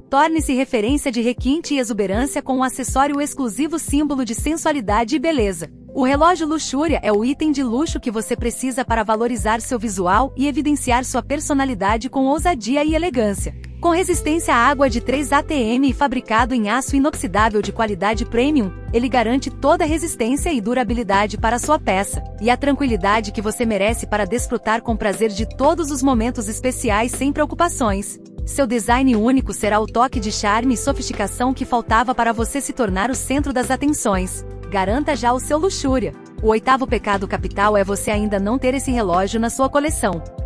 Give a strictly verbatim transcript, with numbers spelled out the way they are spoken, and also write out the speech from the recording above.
Torne-se referência de requinte e exuberância com um acessório exclusivo símbolo de sensualidade e beleza. O relógio Luxúria é o item de luxo que você precisa para valorizar seu visual e evidenciar sua personalidade com ousadia e elegância. Com resistência à água de três A T M e fabricado em aço inoxidável de qualidade premium, ele garante toda a resistência e durabilidade para sua peça, e a tranquilidade que você merece para desfrutar com prazer de todos os momentos especiais sem preocupações. Seu design único será o toque de charme e sofisticação que faltava para você se tornar o centro das atenções. Garanta já o seu Luxúria. O oitavo pecado capital é você ainda não ter esse relógio na sua coleção.